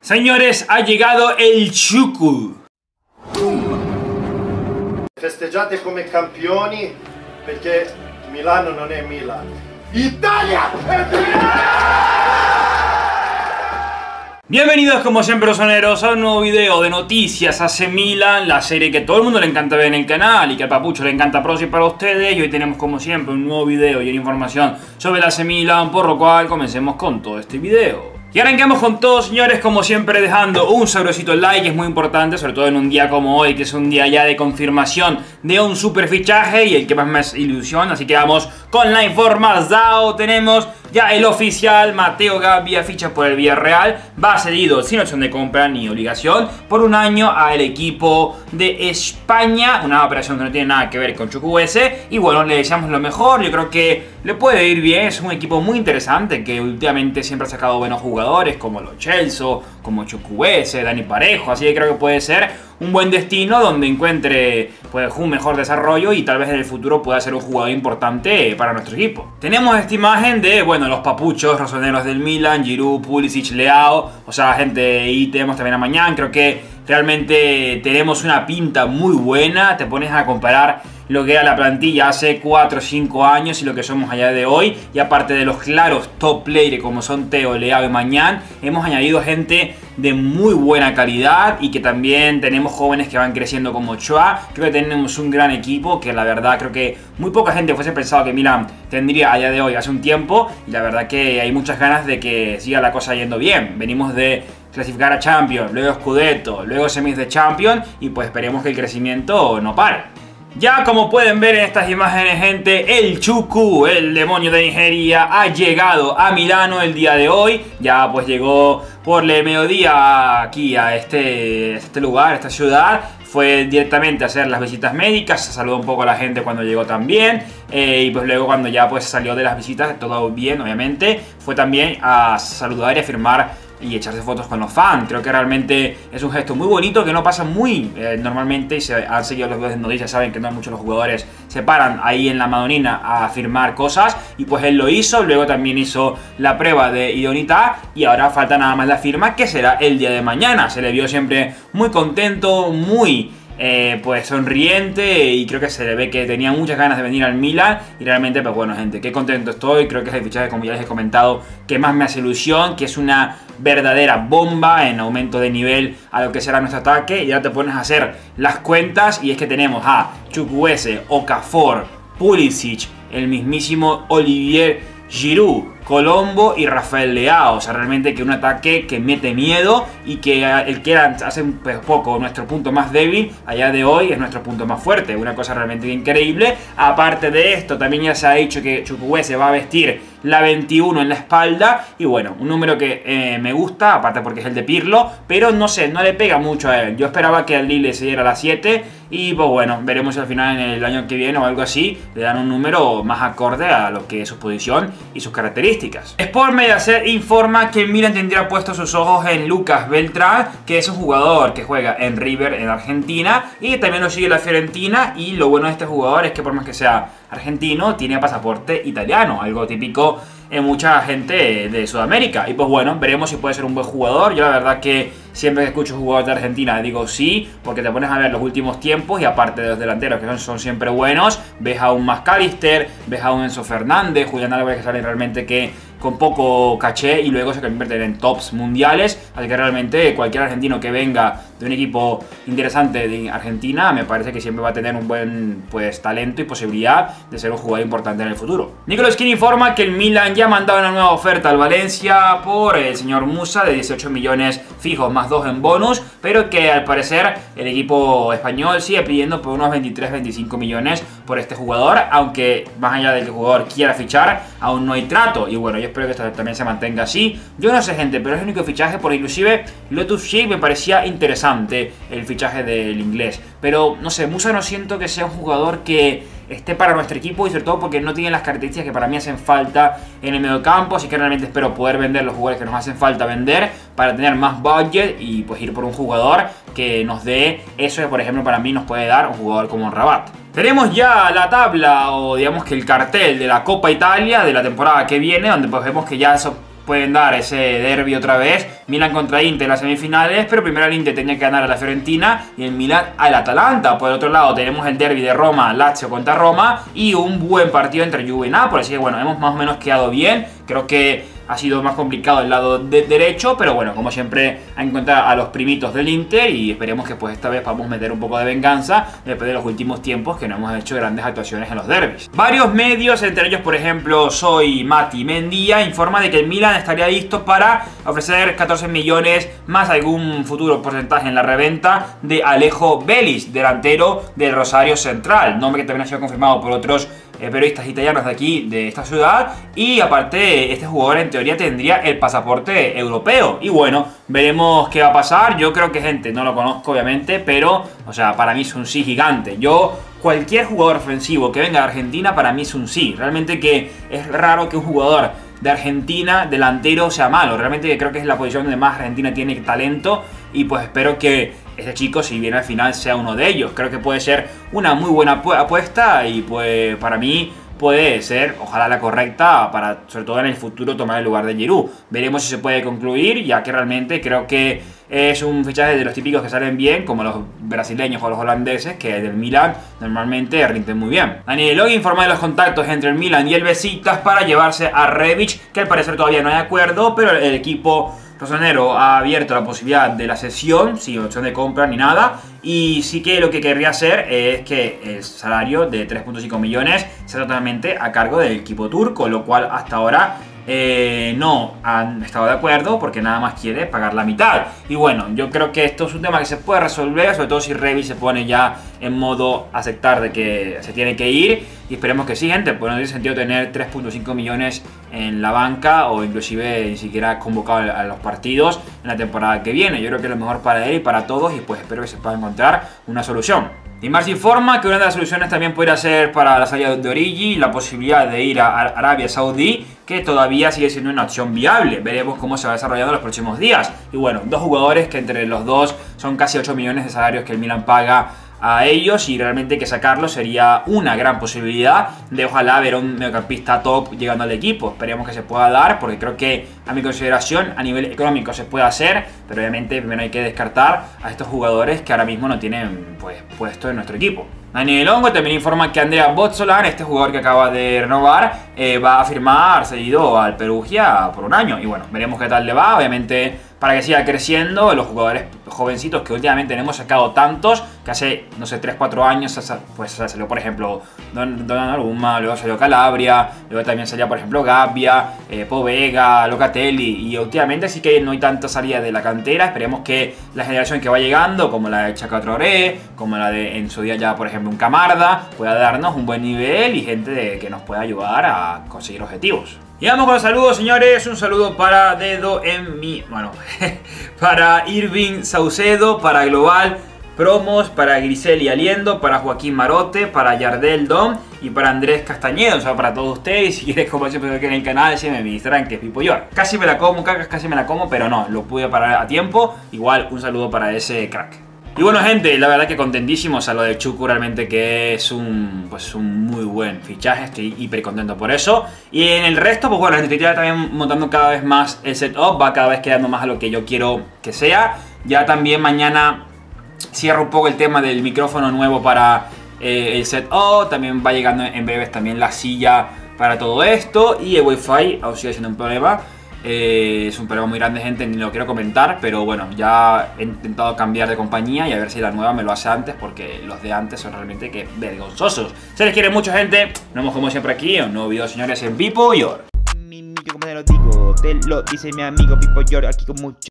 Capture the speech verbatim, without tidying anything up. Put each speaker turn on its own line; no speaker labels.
Señores, ha llegado el Chuku.
Festeggiate come campioni perché Milano non è Milan. Italia è
Bienvenidos como siempre rosoneros a un nuevo video de noticias A C Milan, la serie que todo el mundo le encanta ver en el canal y que al papucho le encanta producir para ustedes. Y hoy tenemos como siempre un nuevo video y una información sobre el A C Milan, por lo cual comencemos con todo este video. Y arrancamos con todo, señores, como siempre dejando un sabrosito like, es muy importante, sobre todo en un día como hoy, que es un día ya de confirmación de un super fichaje y el que más me ilusiona. Así que vamos con la información. Tenemos ya el oficial, Matteo Gabbia ficha por el Villarreal, va cedido sin opción de compra ni obligación por un año al equipo de España, una operación que no tiene nada que ver con Chukwueze. Y bueno, le deseamos lo mejor, yo creo que le puede ir bien, es un equipo muy interesante que últimamente siempre ha sacado buenos jugadores como Lo Celso, como Chukwueze, Dani Parejo, así que creo que puede ser un buen destino donde encuentre pues un mejor desarrollo y tal vez en el futuro pueda ser un jugador importante para nuestro equipo. Tenemos esta imagen de, bueno, los papuchos rosoneros del Milan, Giroud, Pulisic, Leao, o sea, gente, y tenemos también a Mañán. Creo que realmente tenemos una pinta muy buena. Te pones a comparar lo que era la plantilla hace cuatro o cinco años y lo que somos allá de hoy, y aparte de los claros top players como son Theo, Leao y Mañán, hemos añadido gente de muy buena calidad y que también tenemos jóvenes que van creciendo como Ochoa. Creo que tenemos un gran equipo que la verdad creo que muy poca gente fuese pensado que Milan tendría allá de hoy hace un tiempo, y la verdad que hay muchas ganas de que siga la cosa yendo bien. Venimos de clasificar a Champions, luego Scudetto, luego semis de Champions y pues esperemos que el crecimiento no pare. Ya como pueden ver en estas imágenes, gente, el Chuku, el demonio de Nigeria, ha llegado a Milano el día de hoy. Ya pues llegó por el mediodía aquí a este, este lugar, a esta ciudad. Fue directamente a hacer las visitas médicas, se saludó un poco a la gente cuando llegó también. Eh, y pues luego cuando ya pues salió de las visitas, todo bien obviamente, fue también a saludar y a firmar y echarse fotos con los fans. Creo que realmente es un gesto muy bonito que no pasa muy eh, normalmente, y se han seguido los videos de noticias, saben que no muchos los jugadores se paran ahí en la Madonina a firmar cosas, y pues él lo hizo. Luego también hizo la prueba de idoneidad y ahora falta nada más la firma, que será el día de mañana. Se le vio siempre muy contento, muy Eh, pues sonriente, y creo que se le ve que tenía muchas ganas de venir al Milan. Y realmente pues bueno, gente, qué contento estoy. Creo que es el fichaje, como ya les he comentado, que más me hace ilusión, que es una verdadera bomba en aumento de nivel a lo que será nuestro ataque. Y ya te pones a hacer las cuentas y es que tenemos a Chukwueze, Okafor, Pulisic, el mismísimo Olivier Giroud, Colombo y Rafael Leao. O sea, realmente que un ataque que mete miedo, y que el que era hace pues, poco nuestro punto más débil, allá de hoy es nuestro punto más fuerte. Una cosa realmente increíble. Aparte de esto, también ya se ha dicho que Chukwueze va a vestir la veintiuno en la espalda. Y bueno, un número que eh, me gusta, aparte porque es el de Pirlo, pero no sé, no le pega mucho a él. Yo esperaba que al Lille se diera la siete, y pues bueno, veremos si al final en el año que viene o algo así le dan un número más acorde a lo que es su posición y sus características. Sport Mediaset informa que Milan tendría puestos sus ojos en Lucas Beltrán, que es un jugador que juega en River en Argentina y que también lo sigue la Fiorentina. Y lo bueno de este jugador es que por más que sea argentino, tiene pasaporte italiano, algo típico en mucha gente de Sudamérica. Y pues bueno, veremos si puede ser un buen jugador. Yo la verdad que siempre que escucho jugadores de Argentina digo sí, porque te pones a ver los últimos tiempos y aparte de los delanteros que son, son siempre buenos, ves a un McAllister, ves a un Enzo Fernández, Julián Álvarez, que salen realmente que con poco caché y luego se convierten en tops mundiales. Así que realmente cualquier argentino que venga de un equipo interesante de Argentina, me parece que siempre va a tener un buen pues talento y posibilidad de ser un jugador importante en el futuro. Nicolás Skin informa que el Milan ya ha mandado una nueva oferta al Valencia por el señor Musa de dieciocho millones fijos más dos en bonus, pero que al parecer el equipo español sigue pidiendo por unos veintitrés a veinticinco millones por este jugador, aunque más allá de que el jugador quiera fichar, aún no hay trato. Y bueno, yo espero que esto también se mantenga así. Yo no sé, gente, pero es el único fichaje, porque inclusive Loftus-Cheek me parecía interesante el fichaje del inglés, pero no sé, Musa no siento que sea un jugador que esté para nuestro equipo, y sobre todo porque no tiene las características que para mí hacen falta en el mediocampo. Así que realmente espero poder vender los jugadores que nos hacen falta vender para tener más budget y pues ir por un jugador que nos dé eso que por ejemplo para mí nos puede dar un jugador como Rabat. Tenemos ya la tabla, o digamos que el cartel de la Copa Italia de la temporada que viene, donde pues vemos que ya esos pueden dar ese derbi otra vez. Milan contra Inter en las semifinales, pero primero el Inter tenía que ganar a la Fiorentina y el Milan al Atalanta. Por el otro lado tenemos el derbi de Roma, Lazio contra Roma y un buen partido entre Juve y Nápoles. Así que bueno, hemos más o menos quedado bien. Creo que ha sido más complicado el lado de derecho, pero bueno, como siempre, a encontrar a los primitos del Inter y esperemos que pues esta vez podamos meter un poco de venganza después de los últimos tiempos que no hemos hecho grandes actuaciones en los derbis. Varios medios, entre ellos por ejemplo Soy Mati Mendía, informa de que el Milan estaría listo para ofrecer catorce millones más algún futuro porcentaje en la reventa de Alejo Belis, delantero del Rosario Central, nombre que también ha sido confirmado por otros Eh, periodistas italianos de aquí, de esta ciudad. Y aparte, este jugador en teoría tendría el pasaporte europeo. Y bueno, veremos qué va a pasar. Yo creo que, gente, no lo conozco obviamente, pero, o sea, para mí es un sí gigante. Yo, cualquier jugador ofensivo que venga de Argentina, para mí es un sí. Realmente que es raro que un jugador de Argentina, delantero, sea malo. Realmente que creo que es la posición donde más Argentina tiene talento. Y pues espero que este chico, si viene al final, sea uno de ellos. Creo que puede ser una muy buena apuesta y pues para mí puede ser, ojalá, la correcta para, sobre todo en el futuro, tomar el lugar de Giroud. Veremos si se puede concluir, ya que realmente creo que es un fichaje de los típicos que salen bien, como los brasileños o los holandeses, que del Milan normalmente rinden muy bien. Daniel Loggi informa de los contactos entre el Milan y el Besiktas para llevarse a Rebic, que al parecer todavía no hay acuerdo, pero el equipo rosonero ha abierto la posibilidad de la cesión, sin opción de compra ni nada. Y sí que lo que querría hacer es que el salario de tres punto cinco millones sea totalmente a cargo del equipo turco, lo cual hasta ahora eh, no han estado de acuerdo porque nada más quiere pagar la mitad. Y bueno, yo creo que esto es un tema que se puede resolver, sobre todo si Rebic se pone ya en modo aceptar de que se tiene que ir. Y esperemos que sí, gente, pues no tiene sentido tener tres punto cinco millones en la banca o inclusive ni siquiera convocado a los partidos en la temporada que viene. Yo creo que es lo mejor para él y para todos y pues espero que se pueda encontrar una solución. Y más informa que una de las soluciones también podría ser para la salida de Origi la posibilidad de ir a Arabia Saudí, que todavía sigue siendo una opción viable. Veremos cómo se va desarrollando en los próximos días. Y bueno, dos jugadores que entre los dos son casi ocho millones de salarios que el Milan paga a ellos y realmente que sacarlo sería una gran posibilidad de ojalá ver a un mediocampista top llegando al equipo. Esperemos que se pueda dar porque creo que a mi consideración a nivel económico se puede hacer, pero obviamente primero hay que descartar a estos jugadores que ahora mismo no tienen pues puesto en nuestro equipo. Daniel Longo también informa que Andrea Bozzolan, este jugador que acaba de renovar, eh, va a firmar cedido al Perugia por un año. Y bueno, veremos qué tal le va. Obviamente, para que siga creciendo, los jugadores jovencitos que últimamente hemos sacado tantos, que hace, no sé, tres cuatro años, pues salió, por ejemplo, Don, Don Aruma, luego salió Calabria, luego también salió, por ejemplo, Gabbia, eh, Povega, Locatelli, y últimamente sí que no hay tanta salida de la cantera. Esperemos que la generación que va llegando, como la de Chaka Traoré, como la de en su día ya, por ejemplo, un Camarda, pueda darnos un buen nivel y gente de, que nos pueda ayudar a conseguir objetivos. Y vamos con los saludos, señores. Un saludo para Dedo en mi... Bueno, para Irving Saucedo, para Global Promos, para Griseli Aliendo, para Joaquín Marote, para Yardel Dom y para Andrés Castañedo. O sea, para todos ustedes. Si quieres, como siempre, ver en el canal, sígueme en mi Instagram, que es Pipoyor. Casi me la como, cacas, casi me la como, pero no, lo pude parar a tiempo. Igual, un saludo para ese crack. Y bueno, gente, la verdad que contentísimos a lo de Chuku, realmente que es un, pues un muy buen fichaje, estoy hiper contento por eso. Y en el resto, pues bueno, estoy también montando cada vez más el setup, va cada vez quedando más a lo que yo quiero que sea. Ya también mañana cierro un poco el tema del micrófono nuevo para eh, el setup, también va llegando en breves también la silla para todo esto. Y el wifi aún sigue siendo un problema. Eh, es un problema muy grande, gente, ni lo quiero comentar, pero bueno, ya he intentado cambiar de compañía y a ver si la nueva me lo hace antes, porque los de antes son realmente que vergonzosos. Se les quiere mucho, gente. Nos vemos como siempre aquí en un nuevo video, señores, en Pipoyor.
Mi, mi, como te lo digo, te lo dice mi amigo Pipoyor aquí con mucho